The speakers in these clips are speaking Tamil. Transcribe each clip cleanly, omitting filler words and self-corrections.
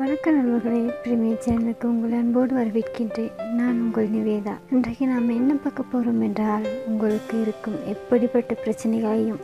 வணக்கம் நண்பர்களே, பிரீமியர் சேனலுக்கு உங்களை அன்போடு வரவேற்கின்றேன். நான் உங்கள் நிவேதா. இன்றைக்கு நாம் என்ன பார்க்க போகிறோம் என்றால், உங்களுக்கு இருக்கும் எப்படிப்பட்ட பிரச்சனைகளையும்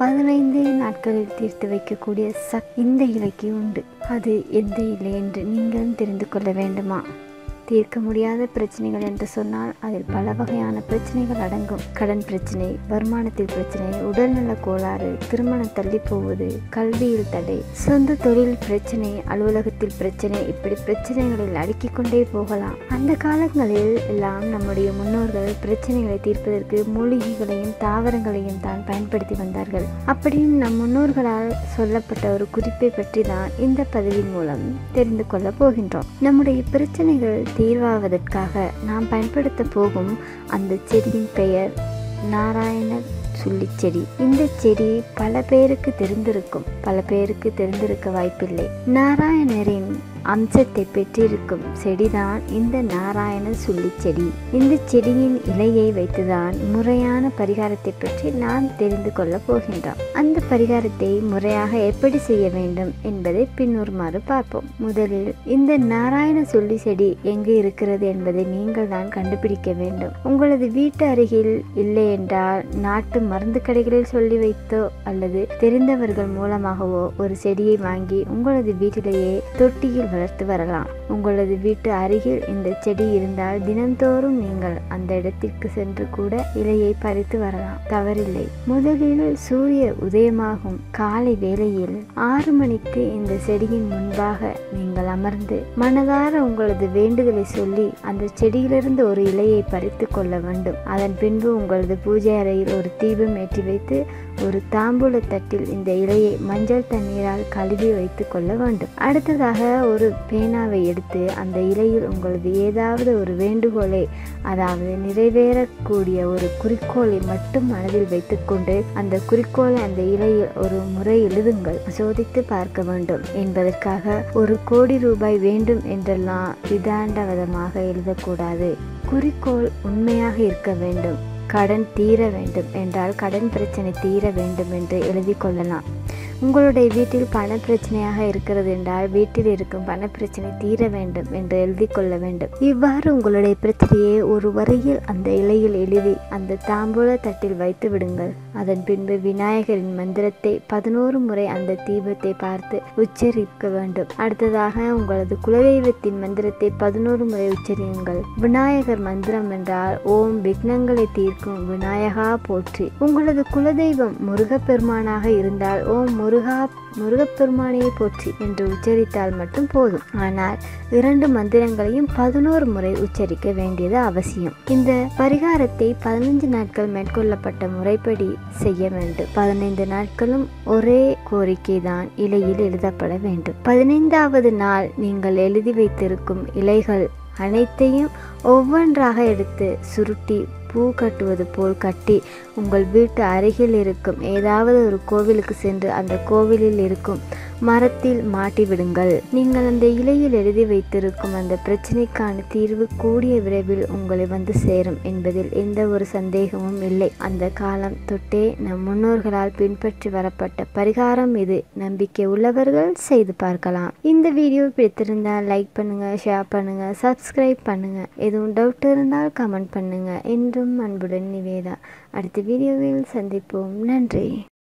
15 நாட்களில் தீர்த்து வைக்கக்கூடிய இந்த இலைக்கு உண்டு. அது எந்த இலை என்று நீங்களும் தெரிந்து கொள்ள வேண்டுமா? தீர்க்க முடியாத பிரச்சனைகள் என்று சொன்னால் அதில் பல வகையான பிரச்சனைகள் அடங்கும். கடன் பிரச்சனை, வருமானத்தில் பிரச்சனை, உடல்நல கோளாறு, திருமணம் தள்ளி போவது, கல்வியில் தடை, சொந்த தொழில் பிரச்சனை, அலுவலகத்தில் பிரச்சனை, இப்படி பிரச்சனைகளில் அடுக்கிக் கொண்டே போகலாம். அந்த காலங்களில் எல்லாம் நம்முடைய முன்னோர்கள் பிரச்சனைகளை தீர்ப்பதற்கு மூலிகைகளையும் தாவரங்களையும் தான் பயன்படுத்தி வந்தார்கள். அப்படியும் நம் முன்னோர்களால் சொல்லப்பட்ட ஒரு குறிப்பை பற்றி தான் இந்த பதிவின் மூலம் தெரிந்து கொள்ள போகின்றோம். நம்முடைய பிரச்சனைகள் தீர்வாவதற்காக நாம் பயன்படுத்த போகும் அந்த செடியின் பெயர் நாராயண சுள்ளி செடி. இந்த செடி பல பேருக்கு தெரிந்திருக்கும், பல பேருக்கு தெரிந்திருக்க வாய்ப்பில்லை. நாராயணரின் அம்சத்தை பெற்றிருக்கும் செடிதான் இந்த நாராயண சுள்ளி செடி. இந்த செடியின் இலையை வைத்துதான் முறையான பரிகாரத்தை பற்றி நாம் தெரிந்து கொள்ள போகின்றோம். அந்த பரிகாரத்தை முறையாக எப்படி செய்ய வேண்டும் என்பதை பின்வருமாறு பார்ப்போம். முதலில் இந்த நாராயண சுள்ளி செடி எங்கு இருக்கிறது என்பதை நீங்கள் தான் கண்டுபிடிக்க வேண்டும். உங்களது வீட்டு அருகில் இல்லை என்றால் நாட்டு மருந்து கடைகளில் சொல்லி வைத்தோ அல்லது தெரிந்தவர்கள் மூலமாகவோ ஒரு செடியை வாங்கி உங்களது வீட்டிலேயே தொட்டியில் வளர்த்து வரலாம். உங்களது வீட்டு அருகில் இந்த செடி இருந்தால் தினந்தோறும் நீங்கள் அந்த இடத்திற்கு சென்று கூட இலையை பறித்து வரலாம், தவறில்லை. முதலில் சூரிய உதயமாகும் காலை வேளையில் 6 மணிக்கு இந்த செடியின் முன்பாக நீங்கள் அமர்ந்து மனதார உங்களது வேண்டுதலை சொல்லி அந்த செடியிலிருந்து ஒரு இலையை பறித்து கொள்ள வேண்டும். அதன் பின்பு உங்களது பூஜை அறையில் ஒரு தீபம் ஏற்றி வைத்து ஒரு தாம்பூல தட்டில் இந்த இலையை மஞ்சள் தண்ணீரால் கழுவி வைத்து கொள்ள வேண்டும். அடுத்ததாக ஒரு பேனாவை எடுத்து அந்த இலையில் உங்களது ஏதாவது ஒரு வேண்டுகோளை, அதாவது நிறைவேறக்கூடிய ஒரு குறிக்கோளை மட்டும் மனதில் வைத்துக்கொண்டு அந்த குறிக்கோளை அந்த இலையில் ஒரு முறை எழுதுங்கள். சோதித்து பார்க்க வேண்டும் என்பதற்காக 1 கோடி ரூபாய் வேண்டும் என்றெல்லாம் விதாண்டவதமாக எழுதக்கூடாது. குறிக்கோள் உண்மையாக இருக்க வேண்டும். கடன் தீர வேண்டும் என்றால் கடன் பிரச்சனை தீர வேண்டும் என்று எழுதி கொள்ளலாம். உங்களுடைய வீட்டில் பண பிரச்சனையாக இருக்கிறது என்றால் வீட்டில் இருக்கும் பண பிரச்சனை தீர வேண்டும் என்று எழுதி கொள்ள வேண்டும். இவ்வாறு உங்களுடைய பிரச்சனையை ஒரு வரியில் அந்த இலையில் எழுதி அந்த தாம்பூல தட்டில் வைத்து விடுங்கள். அதன் பின்பு விநாயகரின் மந்திரத்தை 11 முறை அந்த தீபத்தை பார்த்து உச்சரிக்க வேண்டும். அடுத்ததாக உங்களது குலதெய்வத்தின் மந்திரத்தை 11 முறை உச்சரியுங்கள். விநாயகர் மந்திரம் என்றால் ஓம் விக்னங்களை தீர்க்கும் விநாயகா போற்றி. உங்களது குலதெய்வம் முருகப்பெருமானாக இருந்தால் ஓம் முருகப்பெருமானையை போற்றி என்று உச்சரித்தால் மட்டும் போதும். ஆனால் 2 மந்திரங்களையும் 11 முறை உச்சரிக்க வேண்டியது அவசியம். இந்த பரிகாரத்தை 15 நாட்கள் மேற்கொள்ளப்பட்ட முறைப்படி செய்ய வேண்டும். 15 நாட்களும் ஒரே கோரிக்கை தான் இலையில் எழுதப்பட வேண்டும். 15வது நாள் நீங்கள் எழுதி வைத்திருக்கும் இலைகள் அனைத்தையும் ஒவ்வொன்றாக எடுத்து சுருட்டி பூ கட்டுவது போல் கட்டி உங்கள் வீட்டு அருகில் இருக்கும் ஏதாவது ஒரு கோவிலுக்கு சென்று அந்த கோவிலில் இருக்கும் மரத்தில் மாட்டிவிடுங்கள். நீங்கள் அந்த இலையில் எழுதி வைத்திருக்கும் அந்த பிரச்சனைக்கான தீர்வு கூடிய விரைவில் உங்களை வந்து சேரும் என்பதில் எந்த ஒரு சந்தேகமும் இல்லை. அந்த காலம் தொட்டே நம் முன்னோர்களால் பின்பற்றி வரப்பட்ட பரிகாரம் இது. நம்பிக்கை உள்ளவர்கள் செய்து பார்க்கலாம். இந்த வீடியோ பிடித்திருந்தால் லைக் பண்ணுங்க, ஷேர் பண்ணுங்க, சப்ஸ்கிரைப் பண்ணுங்க. எதுவும் டவுட் இருந்தால் கமெண்ட் பண்ணுங்க. என்றும் அன்புடன் நிவேதா. அடுத்த வீடியோவில் சந்திப்போம். நன்றி.